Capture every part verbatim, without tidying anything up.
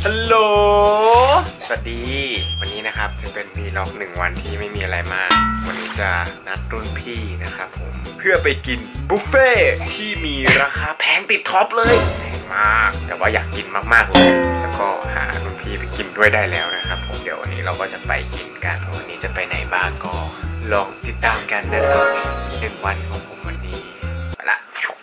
ฮัลโหลสวัสดีวันนี้นะครับจะเป็นวีล็อกหนึ่งวันที่ไม่มีอะไรมากวันนี้จะนัดรุ่นพี่นะครับผมเพื่อไปกินบุฟเฟ่ที่มีราคาแพงติดท็อปเลยแพงมากแต่ว่าอยากกินมากๆเลยแล้วก็หารุ่นพี่ไปกินด้วยได้แล้วนะครับผมเดี๋ยววันนี้เราก็จะไปกินกันวันนี้จะไปไหนบ้างก็ลองติดตามกันนะครับหนึ่งวันของผมวันนี้ไปละ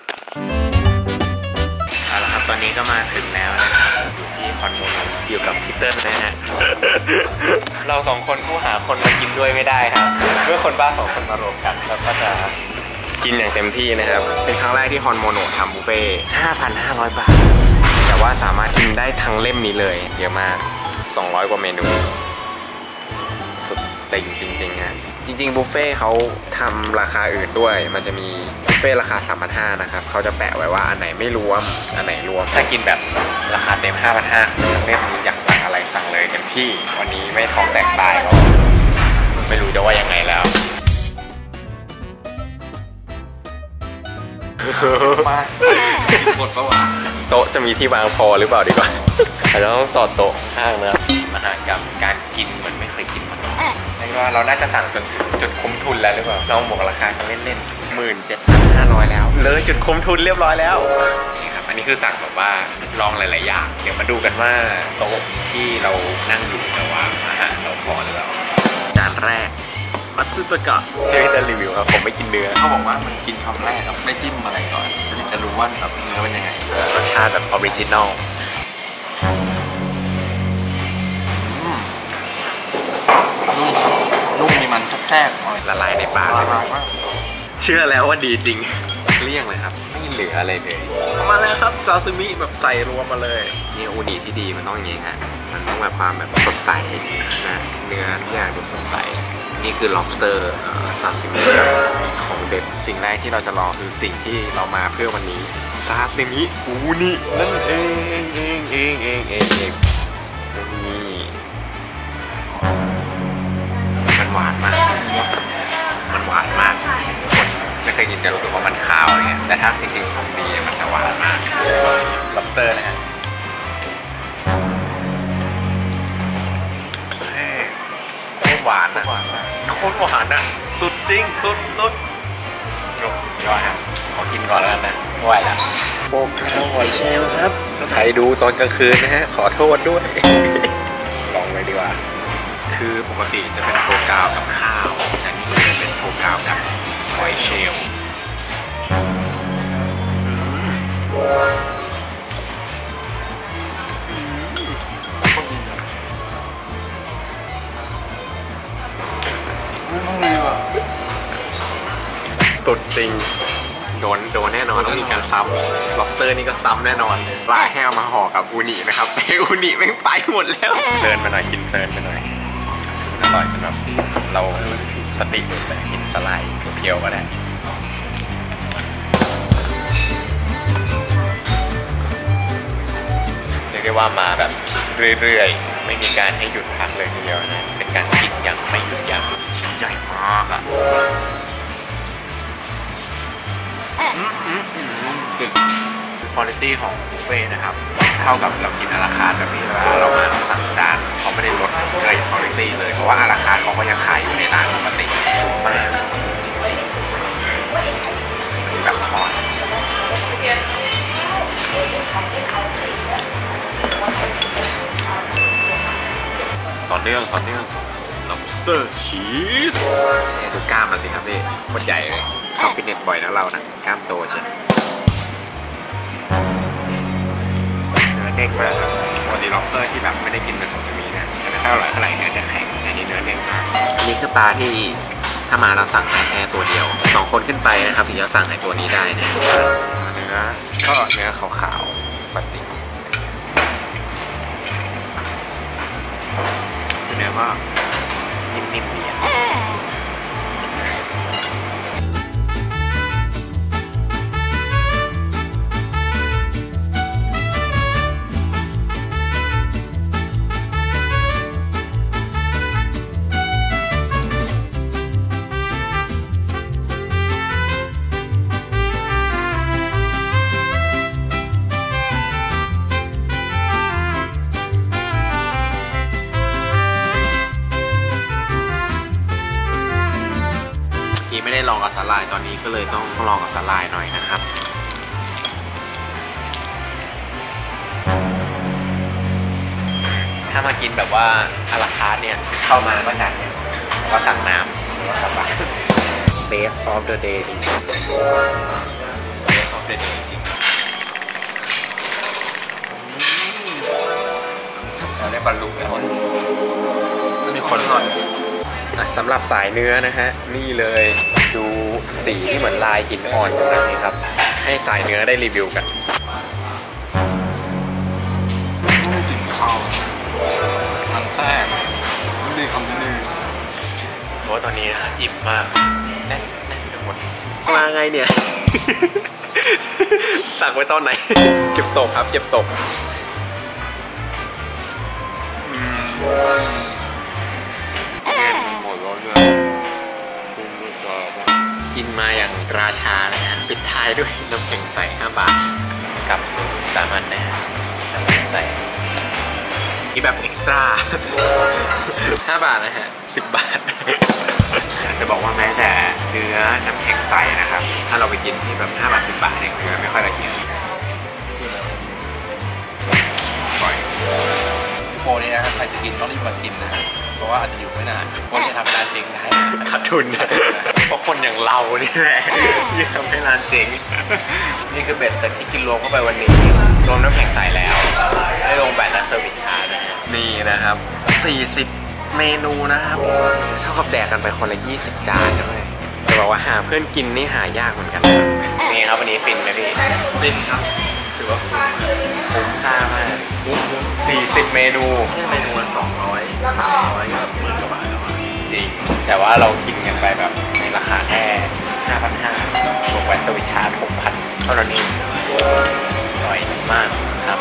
เอาละครับตอนนี้ก็มาถึงแล้วนะครับอยู่ที่คอนโดอยู่กับพีเตอร์นะฮะเราสองคนคู่หาคนมากินด้วยไม่ได้ครับเมื่อคนบ้าสองคนมารวมกันแล้วก็จะกินอย่างเต็มที่นะครับเป็นครั้งแรกที่ฮอนโมโนทำบุฟเฟ่ ห้าพันห้าร้อย บาทแต่ว่าสามารถกินได้ทั้งเล่มนี้เลยเยอะมากสองร้อยกว่าเมนูสุดติ่งจริงๆฮะจริงๆบุฟเฟ่เขาทำราคาอื่นด้วยมันจะมีบุฟเฟ่ราคา สามพันห้าร้อย นะครับเขาจะแปะไว้ว่าอันไหนไม่รวมอันไหนรวมถ้ากินแบบราคาเต็ม ห้าพันห้าร้อย เล่มนี้อยากสั่งอะไรสั่งเลยเต็มที่วันนี้ไม่ท้องแตกตายก็ไม่รู้จะว่ายังไงแล้วมากหมดปะวะโต๊ะจะมีที่วางพอหรือเปล่าดีกว่าอาจจะต้องต่อโต๊ะข้างนะครับมหากรรมการกินเหมือนไม่เคยกินมาก่อนไม่ว่าเราน่าจะสั่งจนถึงจุดคุ้มทุนแล้วหรือเปล่าลองบวกราคากันเล่นๆหมื่นเจ็ดพันห้าร้อยแล้วเลยจุดคุ้มทุนเรียบร้อยแล้วนี่ครับอันนี้คือสั่งแบบว่าลองหลายๆอย่างเดี๋ยวมาดูกันว่าโต๊ะที่เรานั่งอยู่จะวางอาหารเราพอหรือเปล่าจานแรกมัตสึสกะเดี๋ยวจะรีวิวครับผมไม่กินเนื้อเขาบอกว่ามันกินคำแรกครับไม่จิ้มอะไรก่อนจะรู้ว่าแบบเนื้อเป็นยังไงรสชาติแบบออริจินอลนุ่มนุ่มมีมันแทรกละลายในปากเชื่อแล้วว่าดีจริงเลี่ยงเลยครับไม่เหลืออะไรเลยมาแล้วครับซาซิมิแบบใส่รวมมาเลยนี่อูนิที่ดีมันต้องอย่างนี้ฮะมันต้องแบบความแบบสดใสนะเนื้อทุกอย่างดูสดใสนี่คือ lobster ซาซิมิของเด็ดสิ่งแรกที่เราจะรอคือสิ่งที่เรามาเพื่อวันนี้ซาซิมิอูนินั่นเองเองเองเองเองเองนี่มันหวานมากมันหวานมากคนไม่เคยกินจะรู้สึกว่ามันคาวอะไรเงี้ยแต่ถ้าจริงๆของดีมันจะหวานมาก lobster นะฮะหวานนะโคตรหวานนะสุดจริงสุดสุดยกยอดครับขอกินก่อนแล้วกันนะไม่ไหวแล้วโฟกาวหอยเชลล์ครับใครดูตอนกลางคืนนะฮะขอโทษด้วยลองเลยดีกว่าคือปกติจะเป็นโฟกาวกับข้าวแต่นี่จะเป็นโฟกาวกับหอยเชลล์สุดจริงโดนโดนแน่นอนต้องมีการซ้ำ lobster นี่ก็ซ้ำแน่นอนปลาแห้วมาห่อกับอูนินะครับไออูนิแม่งไปหมดแล้วเพลินไปหน่อยกินเพลินไปหน่อยอร่อยจนแบบเราสติหลุดเลยกินสไลด์เพียวๆก็ได้เรียกได้ว่ามาแบบเรื่อยๆไม่มีการให้หยุดพักเลยทีเดียวนะเป็นการกินอย่างไม่หยุดยั้งชิ้นใหญ่มากอะดึกคือคุณภาพของบุฟเฟ่นะครับเท่ากับเรากินอาราคาร์ทแบบนี้เวลาเรามาสั่งจานเขาไม่ได้ลดเกรดคุณภาพเลยเพราะว่าอาราคาร์ทเขาก็ยังขายอยู่ในร้านปกติมากจริงๆแบบทอดต่อเนื่องต่อเนื่อง lobster cheese ดูกล้ามเราสิครับพี่โคตรใหญ่เลยเข้าฟิตเนสบ่อยนะเรานะกล้ามโตใช่เนื้อเด้งมากปกติล็อบสเตอร์ที่แบบไม่ได้กินเป็นซาซิมิเนี่ยจะไม่ค่อยอร่อยเท่าไหร่เนื้อจะแข็งแต่นี่เนื้อเด้งมากอันนี้คือปลาที่ถ้ามาเราสั่งแค่ตัวเดียวสองคนขึ้นไปนะครับถึงจะสั่งในตัวนี้ได้เนี่ยเนื้อก็เนื้อขาวๆปกติเนื้อก็นิ่มๆดีได้ลองกับสาหร่ายตอนนี้ก็เลยต้องลองกับสาหร่ายหน่อยนะครับถ้ามากินแบบว่าอาราคาร์ทเนี่ยเข้ามาก็จ่ายเนี่ยก็สั่งน้ำหรือว่ากลับบ้าน Best of the day จริงๆ Best of the day จริงเราได้บรรลุแล้วจะมีคนรอดสำหรับสายเนื้อนะฮะนี่เลยดูสีที่เหมือนลายหินอ่อนตรงนั้นนี่ครับให้สายเนื้อได้รีวิวกันไม่ได้กินข้าวมันแท้ไม่ได้คำนี้เพราะว่าตอนนี้นะอิ่มมากแน่นแน่นไปหมดมาไงเนี่ย สั่งไว้ตอนไหน เก็บตกครับเก็บตกกินมาอย่างราชานะฮะปิดท้ายด้วยน้ำแข็งใสห้าบาทกับสูตรสามัญนะฮะน้ำแข็งใสนี่แบบเอ็กซ์ตร้าห้าบาทนะฮะสิบบาทอยากจะบอกว่าแม้แต่เนื้อน้ำแข็งใสนะครับถ้าเราไปกินที่แบบห้าบาทสิบบาทเนี่ยเนื้อไม่ค่อยละเอียดปล่อยโปรนี้นะครับใครจะกินต้องรีบมากินนะฮะเพราะว่าอาจจะอยู่ไม่นานเพราะจะทำให้ร้านเจ๊งได้ขาดทุนนะเพราะคนอย่างเรานี่แหละที่ทำให้ร้านเจ๊งนี่คือเบ็ดเสร็จที่กินรวมเข้าไปวันนี้รวมน้ำแข็งใสแล้วได้ลงแบตและเซอร์วิสชาร์จนะนี่นะครับสี่สิบเมนูนะครับเท่ากับแดกกันไปคนละยี่สิบจานเลยจะบอกว่าหาเพื่อนกินนี่หายากเหมือนกันนี่ครับวันนี้ฟินไหมพี่ฟินครับถือว่าคุ้มค่ามากสี่สิบเมนูแค่เมนูละสองร้อยสามร้อยก็หมื่นกว่าบาทแล้วจริงแต่ว่าเรากินกันไปแบบในราคาแค่ห้าพันห้าบวกแวตสวิตชาร์จหกพันเท่านั้นเองอร่อยมากครับ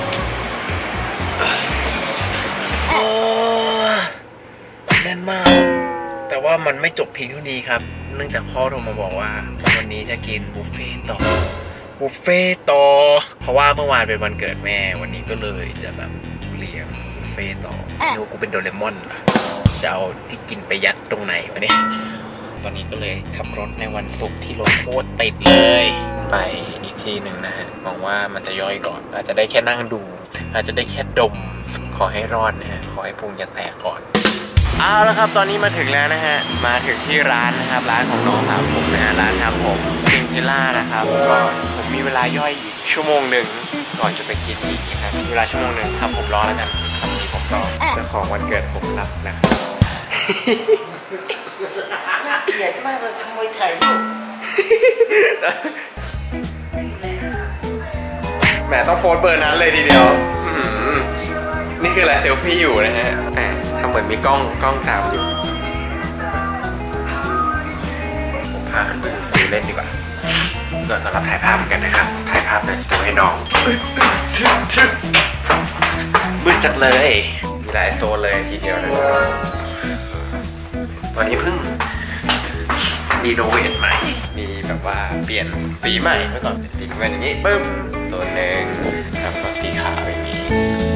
แน่นมากแต่ว่ามันไม่จบเพียงเท่านี้ครับเนื่องจากพ่อโทรมาบอกว่าวันนี้จะกินบุฟเฟ่ต่อบุฟเฟ่ต่อเพราะว่าเมื่อวานเป็นวันเกิดแม่วันนี้ก็เลยจะแบบเลี้ยงบุฟเฟ่ต่อดูกูเป็นโดเรมอนเหรอจะเอาที่กินไปยัดตรงไหนวะเนี่ยตอนนี้ก็เลยขับรถในวันศุกร์ที่รถโคตรติดเลยไปอีกทีหนึ่งนะฮะหวังว่ามันจะย่อยก่อนอาจจะได้แค่นั่งดูอาจจะได้แค่ดมขอให้รอดนะฮะขอให้พุงอย่าแตกก่อนเอาละครับตอนนี้มาถึงแล้วนะฮะมาถึงที่ร้านนะครับร้านของน้องสาวผมนะฮะร้านทำผมซิงพิล่านะครับก็ผมมีเวลาย่อยอีกชั่วโมงหนึ่งก่อนจะไปกินอีกนะครับเวลาชั่วโมงหนึ่งทำผมรอแล้วกันทำนี้ผมรอเจ้าของวันเกิดผมรับนะครับน่าเกลียดมากเลยขโมยถ่ายรูปแหมต้องโพสเบอร์นั้นเลยทีเดียวนี่คืออะไรเซลฟี่อยู่นะฮะแหมทำเหมือนมีกล้องกล้องตามอยู่ผมพาขึ้นไปดูเล่นดีกว่าก่อนสำหรับถ่ายภาพกันนะครับถ่ายภาพในสตูให้น้องมืดจัดเลยมีหลายโซนเลยทีเดียวเลยตอนนี้เพิ่งรีโนเวทใหม่มีแบบว่าเปลี่ยนสีใหม่เมื่อก่อนเป็นสีเป็นอย่างนี้ปึ้มโซนหนึ่งแล้วก็สีขาวอย่างนี้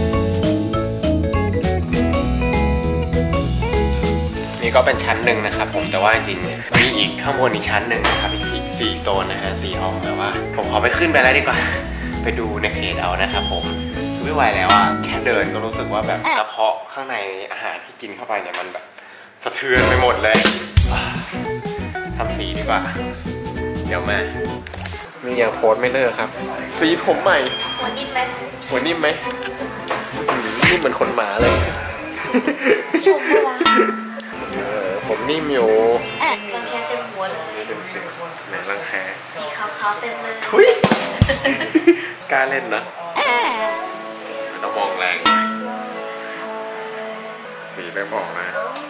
นี่ก็เป็นชั้นหนึ่งนะครับผมแต่ว่าจริงๆมีอีกข้างบนอีกชั้นหนึ่งนะครับอีกสี่โซนนะฮะสี่ห้องแต่ว่าผมขอไปขึ้นไปแล้วดีกว่าไปดูในเพจเอานะครับผมไม่ไหวแล้วอ่ะแค่เดินก็รู้สึกว่าแบบกระเพาะข้างในอาหารที่กินเข้าไปเนี่ยมันแบบสะเทือนไปหมดเลยทำสีดีกว่าเดี๋ยวมานี่ยังโพสไม่เลิกครับสีผมใหม่หัวนิ่มไหมหัวนิ่มไหมนิ่มเหมือนขนหมาเลยชมปะวะผมนิ่มอยู่รังแคเต็มหัวเลยนี่เป็นสีไหนรังแคสีขาวๆเต็มเลยทุยกล้าเล่นนะไม่ต้องมองแรงสีไม่บอกนะ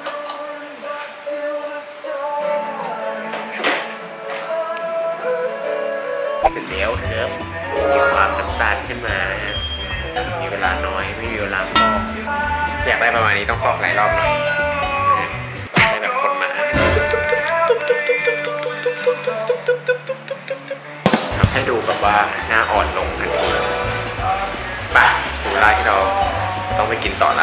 เสร็จแล้วครับมีความน้ำตาลขึ้นมามีเวลาน้อยไม่มีเวลาฟอกอยากได้ประมาณนี้ต้องฟอกหลายรอบหน่อยได้แบบคนมาทำให้ดูแบบว่าหน้าอ่อนลงทันทีไปถึงเวลาที่เราต้องไปกินต่อละ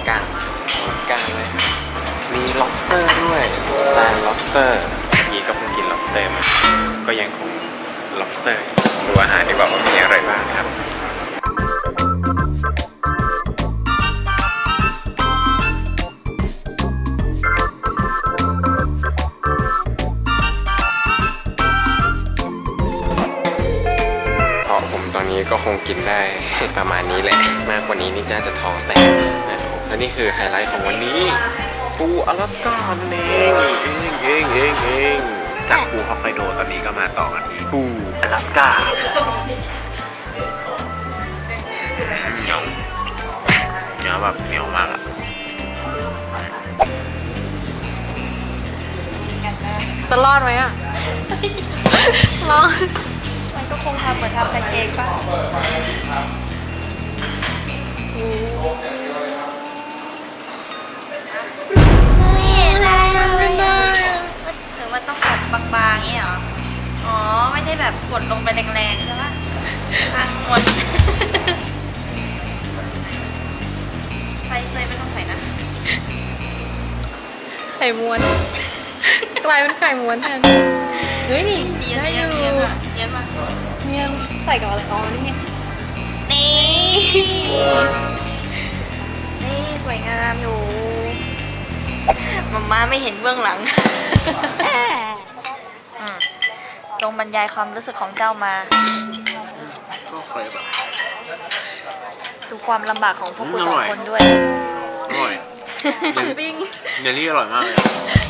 ก้างก้างเลยมี lobster ด้วยแซน lobster เมื่อกี้ก็เพิ่งกิน lobster มาก็ยังคง lobster ดูอาหารดีกว่าว่ามีอะไรบ้างครับตอนนี้ก็คงกินได้ประมาณนี้แหละมากกว่านี้นี่น่าจะท้องแตกนะครับและนี่คือไฮไลท์ของวันนี้ปูอลาสก้านั่นเองเองเองเองเองจากปูฮอกไกโดตอนนี้ก็มาต่อกันที่ปูอลาสก้าเหนียวเหนียวแบบเหนียวมากอะจะรอดไหมอ่ะรอดมันก็คงทำเหมือนทำแพนเค้กป่ะได้ไม่ได้ถึงว่าต้องกดบางๆนี่เหรออ๋อไม่ได้แบบกดลงไปแรงๆใช่ปะพังหมดใส่เซยไม่ต้องใส่นะไข่ม้วนกลายเป็นไข่ม้วนแทนเฮ้ยนี่เนียนเนียนเนียนอะเนียนมากเนียนใส่กับอะไรอ๋อนี่ไงนี่นี่สวยงามอยู่มาม่าไม่เห็นเบื้องหลังจงบรรยายความรู้สึกของเจ้ามาดูความลำบากของพวกกูสองคนด้วยอร่อยปิ้งเจลลี่อร่อยมากเลย